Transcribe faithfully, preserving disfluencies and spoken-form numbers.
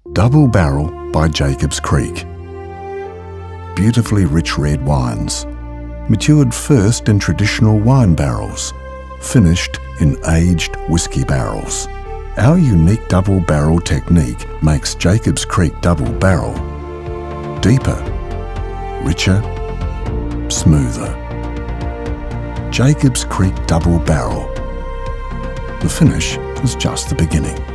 Double Barrel by Jacobs Creek. Beautifully rich red wines, matured first in traditional wine barrels, finished in aged whiskey barrels. Our unique double barrel technique makes Jacobs Creek Double Barrel deeper, richer, smoother. Jacobs Creek Double Barrel. The finish is just the beginning.